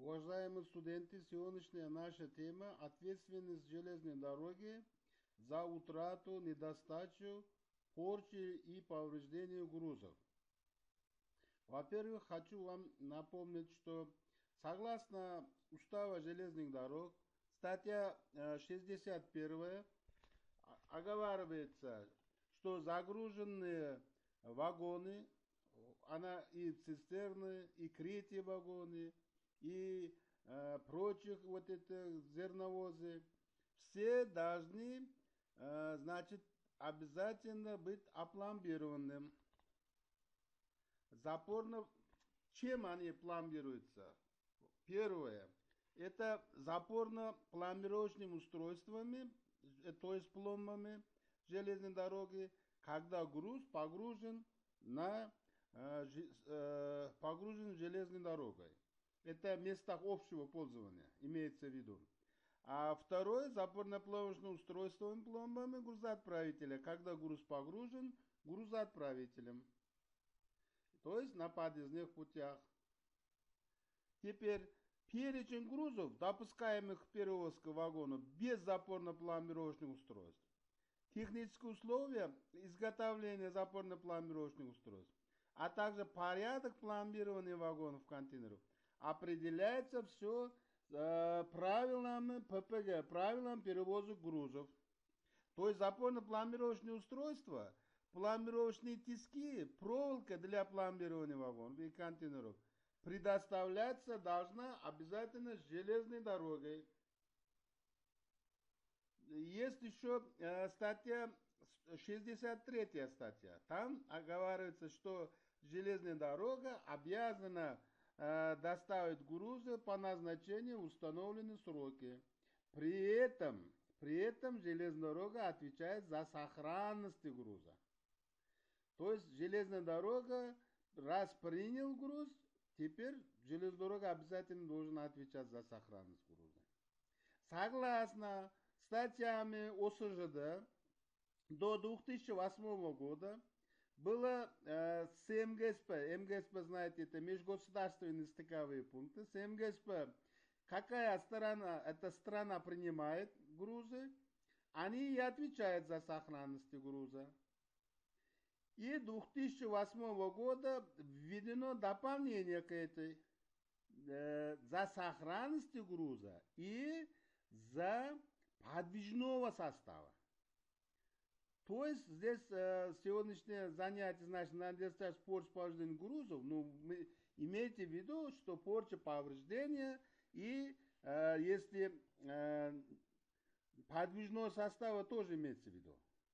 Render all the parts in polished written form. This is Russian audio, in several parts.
Уважаемые студенты, сегодняшняя наша тема – ответственность железной дороги за утрату, недостачу, порчу и повреждение грузов. Во-первых, хочу вам напомнить, что согласно Устава железных дорог, статья 61 оговаривается, что загруженные вагоны, она и цистерны, и третьи вагоны, и прочих вот это зерновозы, все должны, значит, обязательно быть опломбированным. Запорно, чем они пломбируются? Первое, это запорно-пломбировочными устройствами, то есть пломбами железной дороги, когда груз погружен погружен железной дорогой. Это в местах общего пользования, имеется в виду. А второе, запорно-плавочным устройством пломбами грузоотправителя, когда груз погружен грузоотправителем, то есть на подъездных путях. Теперь перечень грузов, допускаемых к перевозке вагонов без запорно-пломбировочных устройств. Технические условия изготовления запорно-пломбировочных устройств, а также порядок пломбирования вагонов контейнеров определяется все правилами ППГ, правилам перевоза грузов. То есть запорно-пломбировочные устройства, пломбировочные тиски, проволока для пломбирования вагонов и контейнеров предоставляться должна обязательно железной дорогой. Есть еще статья 63 статья. Там оговаривается, что железная дорога обязана доставить грузы по назначению в установленные сроки. При этом железная дорога отвечает за сохранность груза. То есть железная дорога, раз принял груз, теперь железная дорога обязательно должна отвечать за сохранность груза. Согласно статьями ОСЖД, до 2008 года было с МГСП, МГСП, знаете, это межгосударственные стыковые пункты, с МГСП, какая сторона, эта страна принимает грузы, они и отвечают за сохранность груза. И 2008 года введено дополнение к этой, за сохранность груза и за подвижного состава. То есть здесь сегодняшнее занятие, значит, надо порча повреждения грузов, имейте в виду, что порча повреждения и если подвижного состава тоже имеется в виду.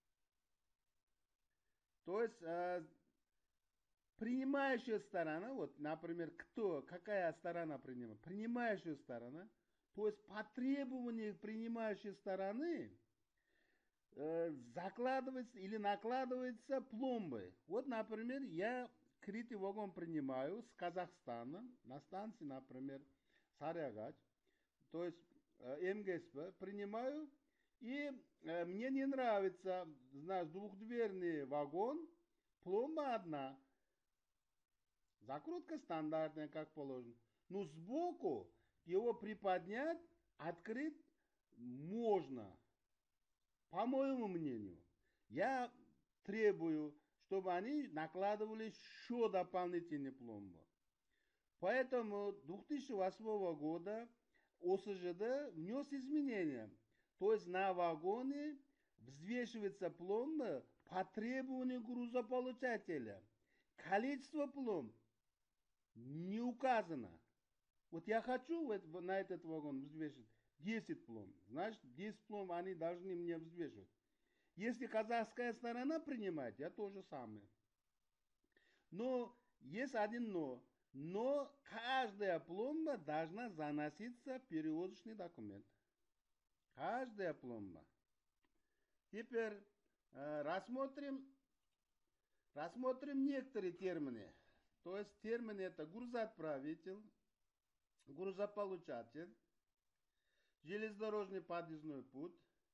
То есть принимающая сторона, вот, например, какая сторона принимает? Принимающая сторона, то есть по требованию принимающей стороны закладывается или накладывается пломбы. Вот, например, я крытый вагон принимаю с Казахстана на станции, например, Сарыагач, то есть МГСП, принимаю, и мне не нравится, знаешь, двухдверный вагон, пломба одна, закрутка стандартная, как положено. Но сбоку его приподнять, открыть можно. По моему мнению, я требую, чтобы они накладывали еще дополнительные пломбы. Поэтому 2008 года ОСЖД внес изменения. То есть на вагоне взвешивается пломба по требованию грузополучателя. Количество пломб не указано. Вот я хочу на этот вагон взвешивать 10 пломб. Значит, 10 пломб они должны мне взвешивать. Если казахская сторона принимает, я то же самое. Но есть один но. Но каждая пломба должна заноситься в перевозочный документ. Каждая пломба. Теперь рассмотрим некоторые термины. То есть термины это грузоотправитель, грузополучатель, железнодорожный подъездной путь.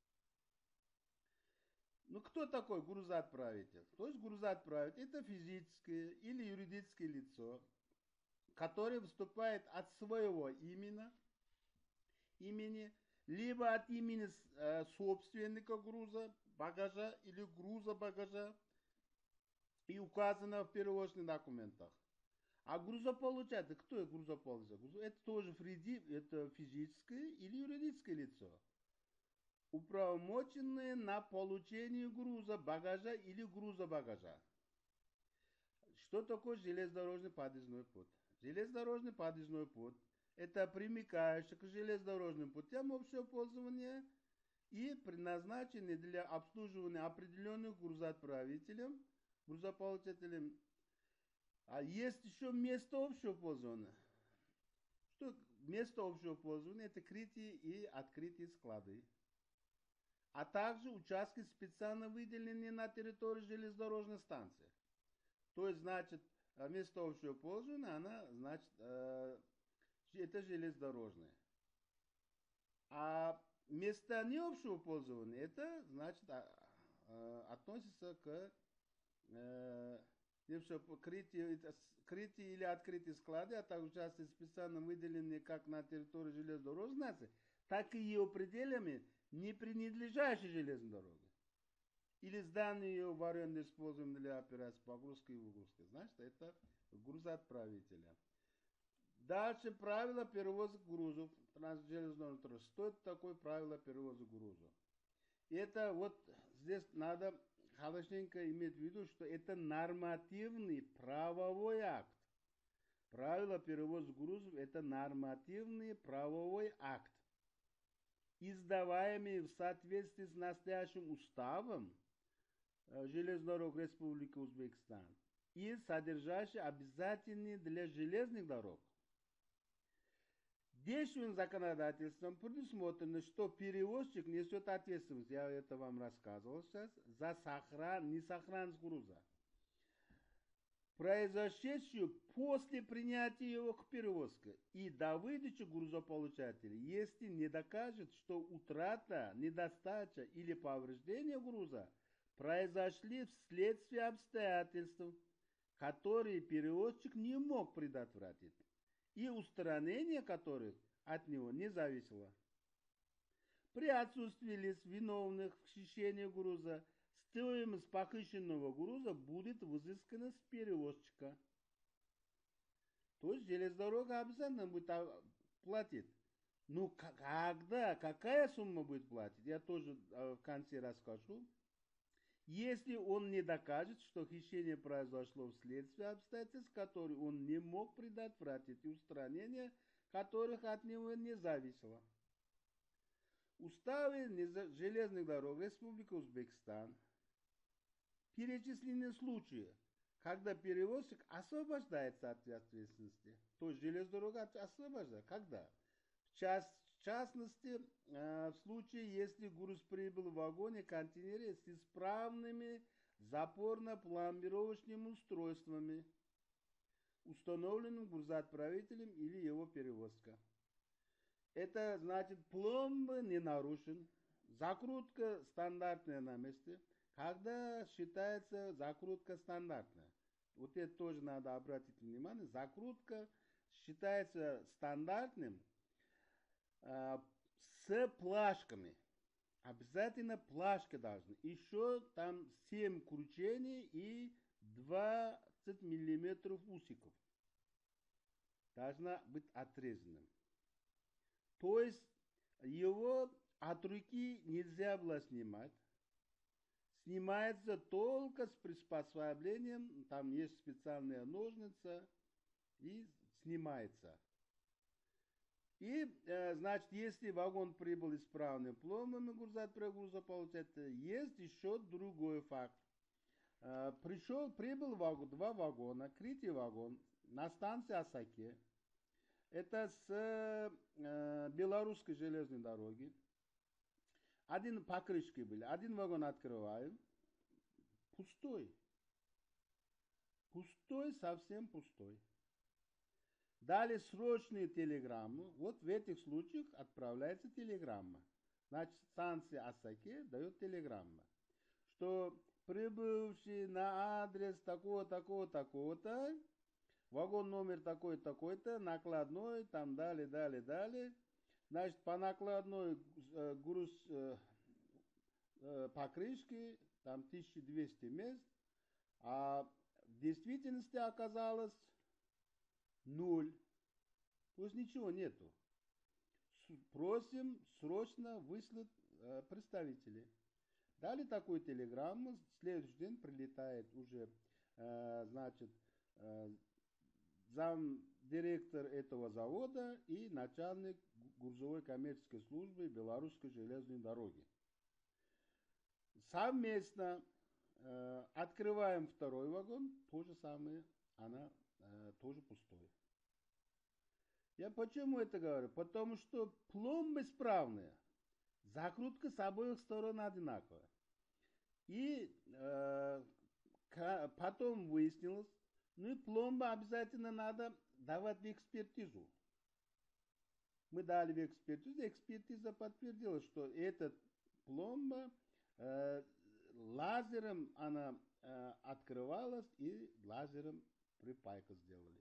Ну, кто такой грузоотправитель? То есть грузоотправитель это физическое или юридическое лицо, который выступает от своего имени, либо от имени собственника груза, багажа или груза багажа, и указано в перевозочных документах. А грузополучатель, кто это грузополучатель? Это тоже это физическое или юридическое лицо, уполномоченное на получение груза, багажа или груза багажа. Что такое железнодорожный подъездной путь? Железнодорожный подъездной путь – это примыкающий к железнодорожным путям общего пользования и предназначенный для обслуживания определенных грузополучателем. А есть еще место общего пользования. Что место общего пользования – это крытые и открытые склады, а также участки, специально выделенные на территории железнодорожной станции. То есть, значит, место общего пользования, она, значит, это железнодорожное. А место не общего пользования, это, значит, относится к крытие или открытие склады, а также участки, специально выделенные как на территории железнодорожной станции, так и ее пределами, не принадлежащие железной дороге. Или здание ее в аренду используем для операции погрузки и выгрузки. Значит, это грузоотправителя. Дальше правила перевозок грузов. Трансжелезнодорожный транспорт. Что это такое правило перевозок грузов? Это вот здесь надо хорошенько иметь в виду, что это нормативный правовой акт. Правила перевозок грузов – это нормативный правовой акт, издаваемый в соответствии с настоящим уставом Железных дорог Республики Узбекистан и содержащий обязательные для железных дорог. Действующим законодательством предусмотрено, что перевозчик несет ответственность, я это вам рассказывал сейчас, за несохранность груза, произошедшую после принятия его к перевозке и до выдачи грузополучателя, если не докажет, что утрата, недостача или повреждение груза произошли вследствие обстоятельств, которые перевозчик не мог предотвратить, и устранение которых от него не зависело. При отсутствии лиц, виновных в хищении груза, стоимость похищенного груза будет взыскана с перевозчика. То есть железнодорога обязательно будет платить. Ну, когда, какая сумма будет платить, я тоже в конце расскажу. Если он не докажет, что хищение произошло вследствие обстоятельств, которые он не мог предотвратить, и устранение которых от него не зависело. В Уставе железных дорог Республики Узбекистан перечислены случаи, когда перевозчик освобождается от ответственности. То есть железная дорога освобождается. Когда? В частности, в случае, если груз прибыл в вагоне-контейнере с исправными запорно-пломбировочными устройствами, установленным грузоотправителем или его перевозка. Это значит, пломбы не нарушен, закрутка стандартная на месте. Когда считается закрутка стандартная? Вот это тоже надо обратить внимание. Закрутка считается стандартным с плашками. Обязательно плашки должны. Еще там 7 кручений и 20 миллиметров усиков. Должна быть отрезанным. То есть его от руки нельзя было снимать. Снимается только с приспособлением. Там есть специальные ножницы. И снимается. И, значит, если вагон прибыл исправным пломбами грузополучателя, есть еще другой факт. Прибыл два вагона, третий вагон на станции Асаке. Это с белорусской железной дороги. Один покрышки были. Один вагон открываем. Пустой. Пустой, совсем пустой. Дали срочные телеграммы. Вот в этих случаях отправляется телеграмма. Значит, станция Асаке дает телеграмму, что прибывший на адрес такого-то вагон номер такой-то, накладной, там далее. Значит, по накладной груз покрышки, там 1200 мест, а в действительности оказалось 0. То есть ничего нету. Просим срочно выслать представителей. Дали такую телеграмму, в следующий день прилетает уже, значит, замдиректор этого завода и начальник грузовой коммерческой службы Белорусской железной дороги. Совместно открываем второй вагон, то же самое, она тоже пустой. Я почему это говорю? Потому что пломбы исправные, закрутка с обоих сторон одинаковая. И потом выяснилось, ну и пломба обязательно надо давать в экспертизу. Мы дали в экспертизу, экспертиза подтвердила, что эта пломба лазером она открывалась и лазером припайку сделали.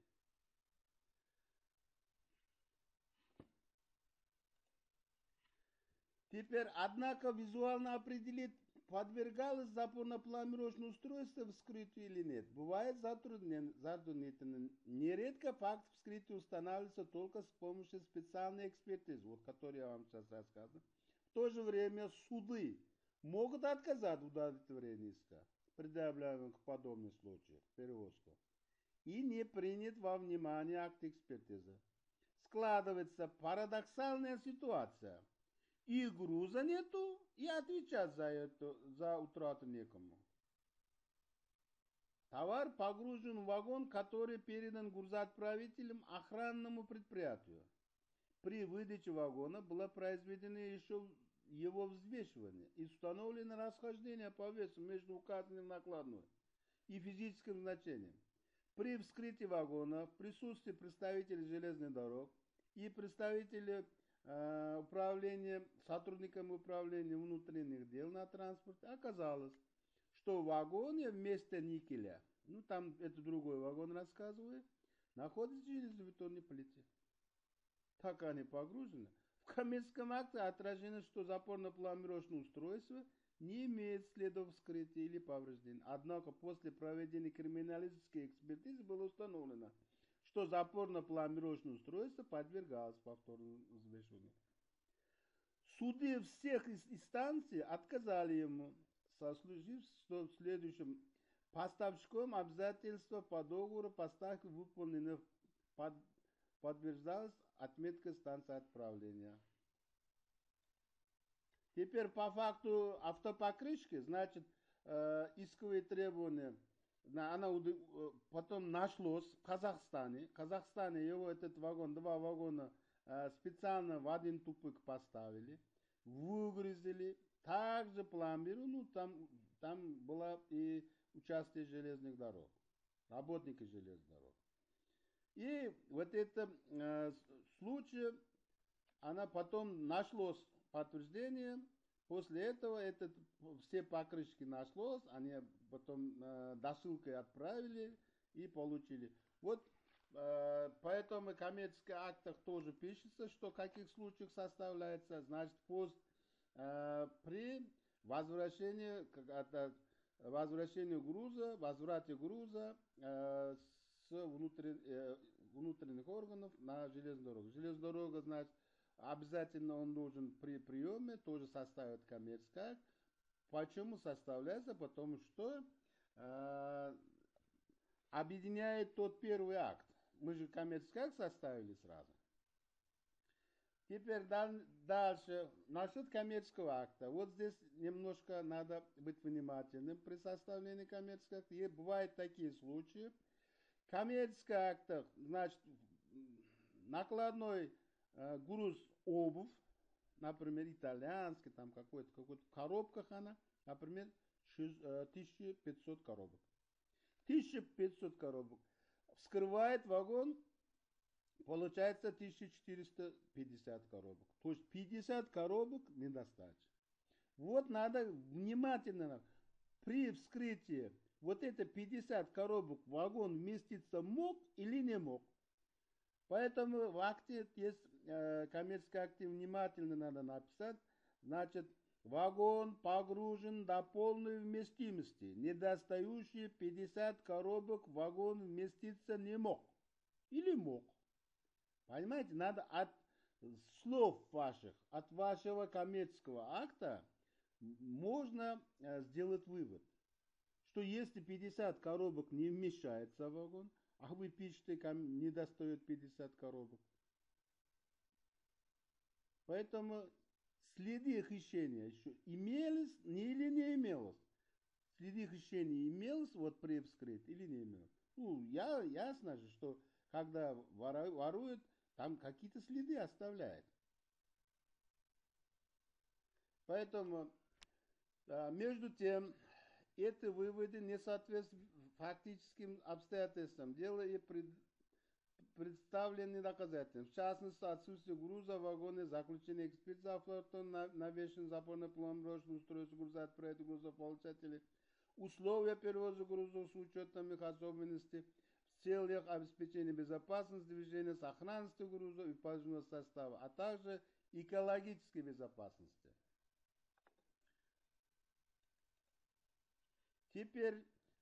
Теперь, однако, визуально определить, подвергалось запорно-пломбировочное устройство вскрытию или нет. Бывает затруднительно. Нередко факт вскрытия устанавливается только с помощью специальной экспертизы, вот которую я вам сейчас рассказываю. В то же время суды могут отказать в удовлетворении иска, предъявляемых в подобных случаях, перевозку, и не принять во внимание акт экспертизы. Складывается парадоксальная ситуация. И груза нету, и отвечать за утрату некому. Товар погружен в вагон, который передан грузоотправителем охранному предприятию. При выдаче вагона было произведено еще его взвешивание и установлено расхождение по весу между указанным накладной и физическим значением. При вскрытии вагона в присутствии представителей железных дорог и представителей сотрудниками управления внутренних дел на транспорте оказалось, что в вагоне вместо никеля, ну там это другой вагон рассказывает, находится железобетонные плиты. Так они погружены. В коммерческом акте отражено, что запорно-пломбировочное устройство не имеет следов вскрытия или повреждений. Однако после проведения криминалистической экспертизы было установлено, что запорно-пломбировочное устройство подвергалось повторному взвешиванию. Суды всех инстанций отказали ему, сослужив, что в следующем поставщиком обязательства по договору поставки выполнены, подтверждалась отметка станции отправления. Теперь по факту автопокрышки, значит, исковые требования, она потом нашлось в Казахстане. В Казахстане его этот вагон, два вагона специально в один тупик поставили, выгрузили, также пломбировали, ну там было и участие железных дорог, работники железных дорог. И вот это случай, она потом нашлось подтверждение. После этого все покрышки нашлось, они потом досылкой отправили и получили. Вот поэтому в коммерческих актах тоже пишется, что в каких случаях составляется, значит, пост при возвращении груза, возврате груза с внутренних органов на железную дорогу. Железная дорога, значит, обязательно он нужен при приеме, тоже составит коммерческий акт. Почему составляется? Потому что объединяет тот первый акт. Мы же коммерческий акт составили сразу. Теперь дальше, насчет коммерческого акта. Вот здесь немножко надо быть внимательным при составлении коммерческого акта. И бывают такие случаи. Коммерческий акт, значит, накладной груз обувь, например, итальянский, там какой-то в коробках она, например, 1500 коробок. 1500 коробок. Вскрывает вагон, получается 1450 коробок. То есть 50 коробок недостача. Вот надо внимательно при вскрытии вот это 50 коробок в вагон вместиться мог или не мог. Поэтому в акте есть, коммерческий акте внимательно надо написать, значит, вагон погружен до полной вместимости. Недостающие 50 коробок в вагон вместиться не мог. Или мог. Понимаете, надо от слов ваших, от вашего коммерческого акта можно сделать вывод, что если 50 коробок не вмещается в вагон, а вы пишете, не достает 50 коробок. Поэтому следы хищения еще имелись или не имелось. Следы хищения имелось вот при вскрытии или не имелось. Ну, ясно же, что когда воруют, там какие-то следы оставляет. Поэтому, между тем, эти выводы не соответствуют фактическим обстоятельствам дела и представлены доказательства. В частности, отсутствие груза в вагоне, заключение экспертизы автора, навешен запорный пломброчный устройство груза, отправить грузополучателей, условия перевоза грузов с учетом их особенностей в целях обеспечения безопасности движения, сохранности груза и подвижного состава, а также экологической безопасности. Теперь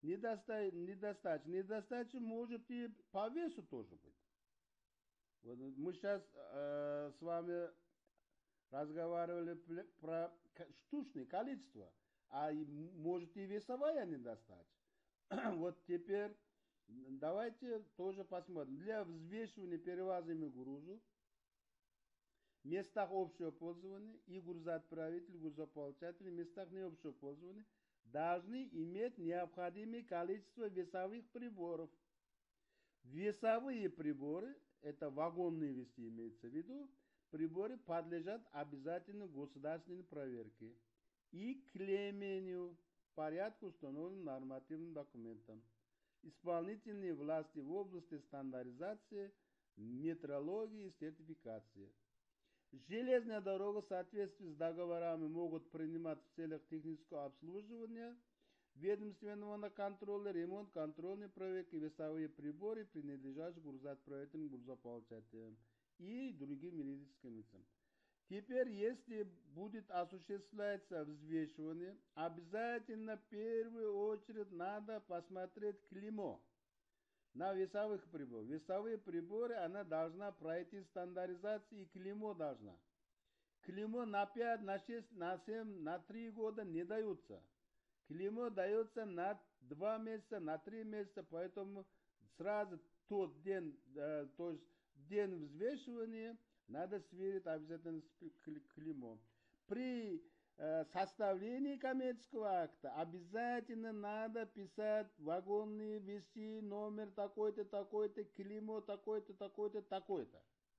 недостача может и по весу тоже быть. Вот мы сейчас с вами разговаривали про штучное количество, а может и весовая недостача. Вот теперь давайте тоже посмотрим. Для взвешивания перевозимых грузов в местах общего пользования и грузоотправитель, грузополучатель в местах необщего пользования должны иметь необходимое количество весовых приборов. Весовые приборы, это вагонные весы имеется в виду, приборы подлежат обязательно государственной проверке и клеймению в порядке, установленным нормативным документом. Исполнительные власти в области стандартизации, метрологии и сертификации. Железная дорога в соответствии с договорами могут принимать в целях технического обслуживания, ведомственного контроля, ремонт, контрольные проверки, весовые приборы, принадлежащие грузоотправителям, грузополучателям и другим юридическим лицам. Теперь, если будет осуществляться взвешивание, обязательно в первую очередь надо посмотреть клеймо на весовых приборах. Весовые приборы, она должна пройти стандартизацию, и клеймо должна. Клеймо на 5, на 6, на 7, на 3 года не даются. Клеймо дается на 2 месяца, на 3 месяца, поэтому сразу тот день, то есть день взвешивания, надо сверить обязательно с клеймом. При составлении коммерческого акта обязательно надо писать вагонные весы, номер такой-то, такой-то, клеймо такой-то, такой-то, такой-то.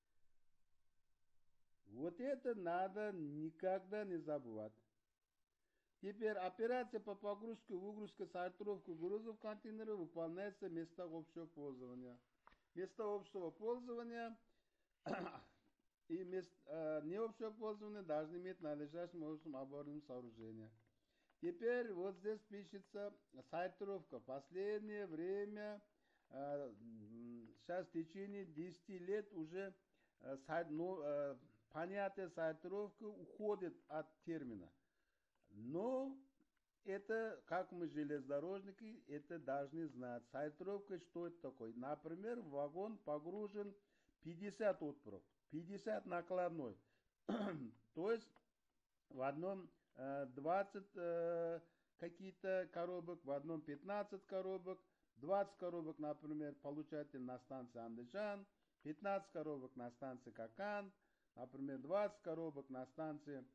Вот это надо никогда не забывать. Теперь операция по погрузке, выгрузке, сортировке грузов в контейнеры выполняется в местах общего пользования. Места общего пользования и необщего пользования должны иметь надлежащим образом оборудованное сооружение. Теперь вот здесь пишется сортировка. В последнее время, сейчас в течение 10 лет уже понятие сортировки уходит от термина. Но это, как мы железнодорожники, это должны знать. Сортировка, что это такое? Например, в вагон погружен 50 отпров, 50 накладной. То есть в одном 20 какие-то коробок, в одном 15 коробок, 20 коробок, например, получатель на станции Андижан, 15 коробок на станции Какан, например, 20 коробок на станции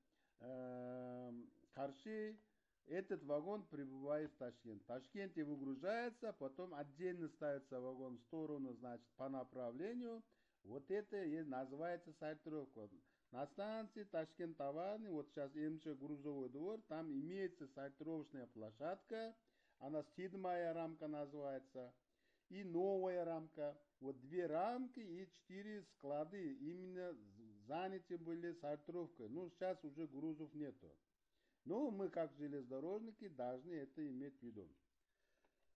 Карши. Этот вагон прибывает в Ташкент. В Ташкенте выгружается, потом отдельно ставится вагон в сторону, значит, по направлению. Вот это и называется сортировка. На станции Ташкент-Товарный, вот сейчас МЧ грузовой двор, там имеется сортировочная площадка. Она 7-я рамка называется. И новая рамка. Вот 2 рамки и 4 склады именно заняты были сортировкой. Ну, сейчас уже грузов нету. Но мы, как железнодорожники, должны это иметь в виду.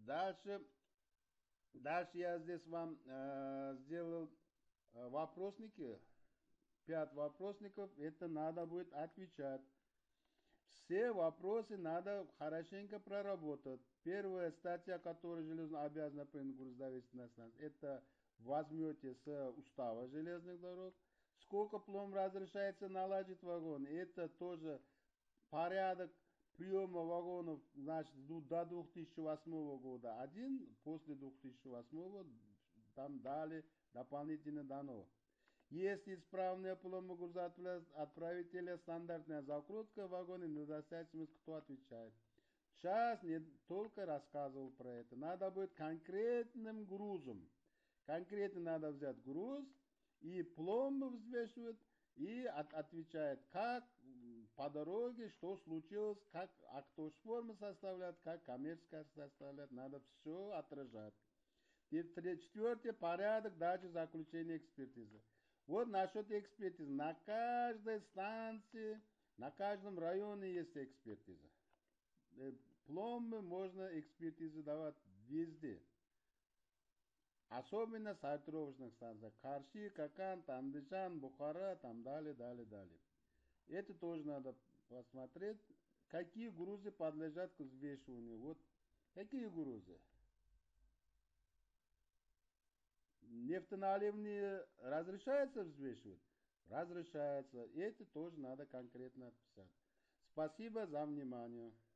Дальше, дальше я здесь вам сделал вопросники, 5 вопросников, это надо будет отвечать. Все вопросы надо хорошенько проработать. Первая статья, которую железно-обязанный грузовичная станция, это возьмете с устава железных дорог. Сколько пломб разрешается наладить вагон, это тоже порядок приема вагонов, значит, до 2008 года один, после 2008 там дали дополнительно дано. Есть исправная пломбогрузотворец отправителя, стандартная закрутка вагона, недостаточность, кто отвечает. Сейчас не только рассказывал про это. Надо быть конкретным грузом. Конкретно надо взять груз и пломбы взвешивать и отвечает, как по дороге, что случилось, как, а кто форму составляет, как коммерческая составляет. Надо все отражать. И четвертый порядок дачи заключения экспертизы. Вот насчет экспертизы. На каждой станции, на каждом районе есть экспертиза. Пломбы можно экспертизу давать везде. Особенно сортировочных станциях. Карши, Какан, Андижан, Бухара, там далее, далее, далее. Это тоже надо посмотреть, какие грузы подлежат к взвешиванию. Вот какие грузы? Нефтеналивные разрешается взвешивать? Разрешается. И это тоже надо конкретно описать. Спасибо за внимание.